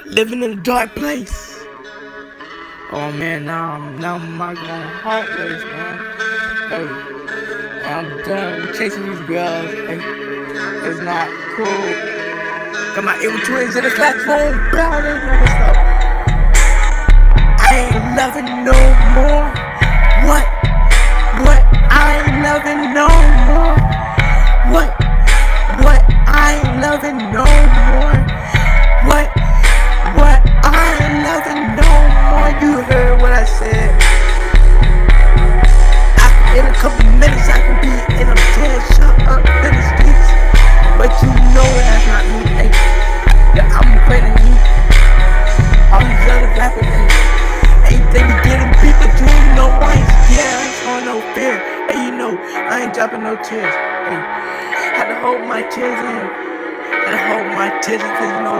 living in a dark place. Oh man, now I'm not going hard place, man. Hey, I'm done with chasing these girls. Hey, it's not cool. Got my evil twins in the classroom, bowing never stop. I ain't loving no more. What? I ain't loving no more. What? I ain't loving no more. What? I ain't loving no more. You heard what I said. In a couple minutes I can be in a dead shut up in the streets. But you know that's not me, hey. Yeah, I'm afraid of you. All these other rappers, hey. Anything you get them people do, no I ain't scared, I ain't showing no fear. Hey, you know, I ain't dropping no tears. Hey, had to hold my tears in. Had to hold my tears in, cause you know,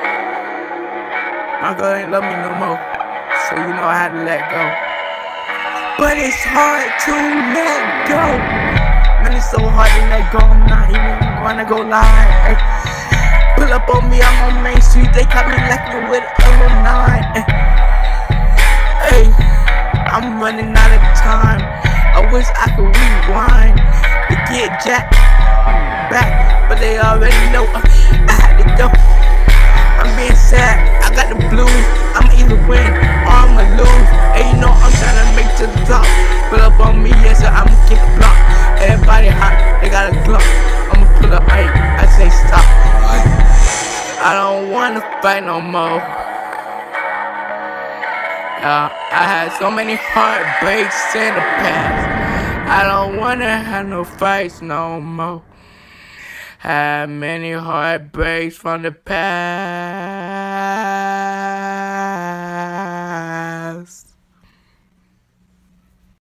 my girl ain't love me no more. So you know I had to let go. But it's hard to let go. Man, it's so hard to let go. I'm not even gonna go live. Ay. Pull up on me, I'm on Main Street. They caught me lacking with a 09. Hey, I'm running out of time. I wish I could rewind to get Jack back, but they already know I had to go. I'm being sad. I got the blues. I'ma either win or I'ma lose. Hey, you know I'm trying to make it to the top. Pull up on me, yes sir, I'ma kick a block. Everybody hot, they got a Glock. I'ma pull up, hey, I say stop. I don't wanna fight no more. I had so many heartbreaks in the past. I don't wanna have no fights no more. Had many heartbreaks from the past.